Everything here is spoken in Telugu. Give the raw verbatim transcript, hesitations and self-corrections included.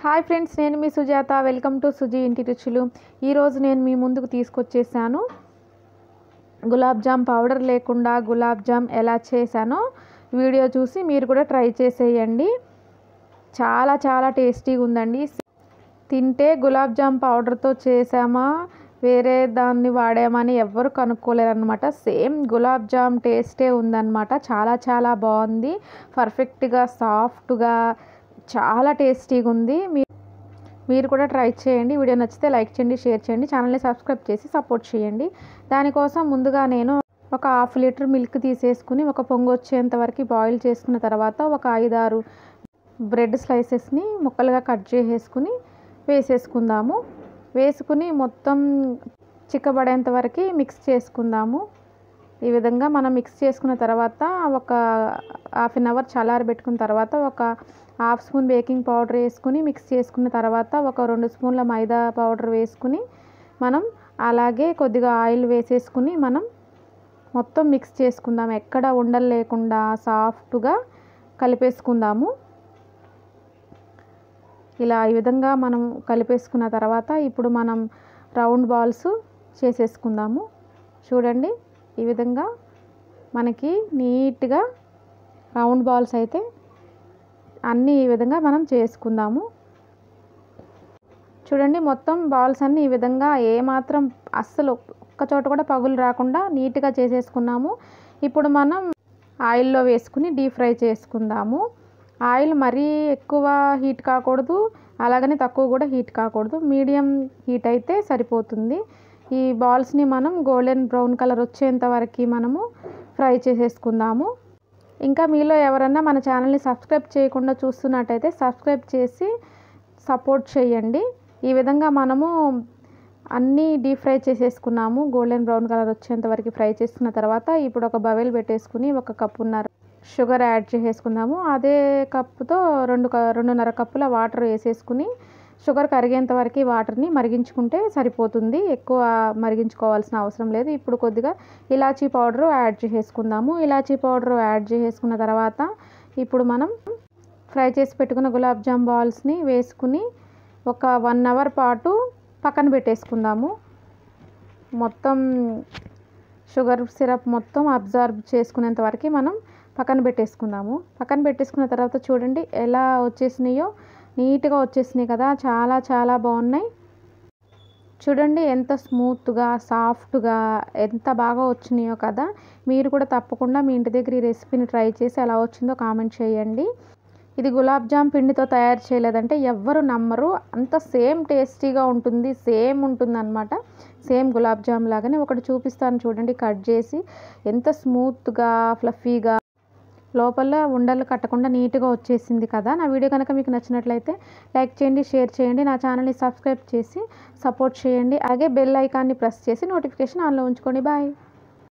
హాయ్ ఫ్రెండ్స్, నేను మీ సుజాత. వెల్కమ్ టు సుజీ ఇంటి రుచులు. ఈరోజు నేను మీ ముందుకు తీసుకొచ్చేసాను గులాబ్ జామ్ పౌడర్ లేకుండా గులాబ్ జామ్ ఎలా చేశానో వీడియో చూసి మీరు కూడా ట్రై చేసేయండి. చాలా చాలా టేస్టీగా ఉందండి. తింటే గులాబ్ జామ్ పౌడర్తో చేసామా వేరే దాన్ని వాడామని ఎవ్వరు కనుక్కోలేరనమాట. సేమ్ గులాబ్ జామ్ టేస్టే ఉందన్నమాట. చాలా చాలా బాగుంది. పర్ఫెక్ట్గా సాఫ్ట్గా చాలా టేస్టీగా ఉంది. మీరు కూడా ట్రై చేయండి. వీడియో నచ్చితే లైక్ చేయండి, షేర్ చేయండి, ఛానల్ని సబ్స్క్రైబ్ చేసి సపోర్ట్ చేయండి. దానికోసం ముందుగా నేను ఒక హాఫ్ లీటర్ మిల్క్ తీసేసుకుని ఒక పొంగు వచ్చేంత వరకు బాయిల్ చేసుకున్న తర్వాత ఒక ఐదారు బ్రెడ్ స్లైసెస్ని ముక్కలుగా కట్ చేసేసుకుని వేసేసుకుందాము. వేసుకుని మొత్తం చిక్కబడేంత వరకు మిక్స్ చేసుకుందాము. ఈ విధంగా మనం మిక్స్ చేసుకున్న తర్వాత ఒక హాఫ్ అన్ అవర్ చల్లారబెట్టుకున్న తర్వాత ఒక హాఫ్ స్పూన్ బేకింగ్ పౌడర్ వేసుకుని మిక్స్ చేసుకున్న తర్వాత ఒక రెండు స్పూన్ల మైదా పౌడర్ వేసుకుని మనం అలాగే కొద్దిగా ఆయిల్ వేసేసుకుని మనం మొత్తం మిక్స్ చేసుకుందాం. ఎక్కడ ఉండలు లేకుండా సాఫ్ట్గా కలిపేసుకుందాము. ఇలా ఈ విధంగా మనం కలిపేసుకున్న తర్వాత ఇప్పుడు మనం రౌండ్ బాల్స్ చేసేసుకుందాము. చూడండి, ఈ విధంగా మనకి నీట్గా రౌండ్ బాల్స్ అయితే అన్నీ ఈ విధంగా మనం చేసుకుందాము. చూడండి, మొత్తం బాల్స్ అన్నీ ఈ విధంగా ఏమాత్రం అస్సలు ఒక్క చోట కూడా పగులు రాకుండా నీట్గా చేసేసుకున్నాము. ఇప్పుడు మనం ఆయిల్లో వేసుకుని డీప్ ఫ్రై చేసుకుందాము. ఆయిల్ మరీ ఎక్కువ హీట్ కాకూడదు, అలాగని తక్కువ కూడా హీట్ కాకూడదు. మీడియం హీట్ అయితే సరిపోతుంది. ఈ బాల్స్ని మనం గోల్డెన్ బ్రౌన్ కలర్ వచ్చేంత వరకు మనము ఫ్రై చేసేసుకుందాము. ఇంకా మీలో ఎవరన్నా మన ఛానల్ని సబ్స్క్రైబ్ చేయకుండా చూస్తున్నట్టయితే సబ్స్క్రైబ్ చేసి సపోర్ట్ చేయండి. ఈ విధంగా మనము అన్నీ డీప్ ఫ్రై చేసేసుకున్నాము. గోల్డెన్ బ్రౌన్ కలర్ వచ్చేంత వరకు ఫ్రై చేసుకున్న తర్వాత ఇప్పుడు ఒక బౌల్ పెట్టేసుకుని ఒక కప్పున్నర షుగర్ యాడ్ చేసేసుకుందాము. అదే కప్పుతో రెండు రెండున్నర కప్పుల వాటర్ వేసేసుకుని షుగర్ కరిగేంత వరకు వాటర్ని మరిగించుకుంటే సరిపోతుంది. ఎక్కువ మరిగించుకోవాల్సిన అవసరం లేదు. ఇప్పుడు కొద్దిగా ఇలాచీ పౌడర్ యాడ్ చేసేసుకుందాము. ఇలాచీ పౌడర్ యాడ్ చేసేసుకున్న తర్వాత ఇప్పుడు మనం ఫ్రై చేసి పెట్టుకున్న గులాబ్ జామ్ బాల్స్ని వేసుకుని ఒక వన్ అవర్ పాటు పక్కన పెట్టేసుకుందాము. మొత్తం షుగర్ సిరప్ మొత్తం అబ్జర్వ్ చేసుకునేంత వరకు మనం పక్కన పెట్టేసుకుందాము. పక్కన పెట్టేసుకున్న తర్వాత చూడండి ఎలా వచ్చేసినాయో, నీట్గా వచ్చేసినాయి కదా. చాలా చాలా బాగున్నాయి. చూడండి ఎంత స్మూత్గా సాఫ్ట్గా ఎంత బాగా వచ్చినాయో కదా. మీరు కూడా తప్పకుండా మీ ఇంటి దగ్గర ఈ రెసిపీని ట్రై చేసి ఎలా వచ్చిందో కామెంట్ చేయండి. ఇది గులాబ్ జామ్ పిండితో తయారు చేయలేదంటే ఎవ్వరు నమ్మరు. అంత సేమ్ టేస్టీగా ఉంటుంది, సేమ్ ఉంటుంది అనమాట. సేమ్ గులాబ్ జామ్ లాగానే ఒకటి చూపిస్తాను చూడండి. కట్ చేసి ఎంత స్మూత్గా ఫ్లఫీగా లోపల ఉండలు కట్టకుండా నీట్గా వచ్చేసింది కదా. నా వీడియో కనుక మీకు నచ్చినట్లయితే లైక్ చేయండి, షేర్ చేయండి, నా ఛానల్ని సబ్స్క్రైబ్ చేసి సపోర్ట్ చేయండి. అలాగే బెల్ ఐకాన్ని ప్రెస్ చేసి నోటిఫికేషన్ ఆన్లో ఉంచుకోండి. బాయ్.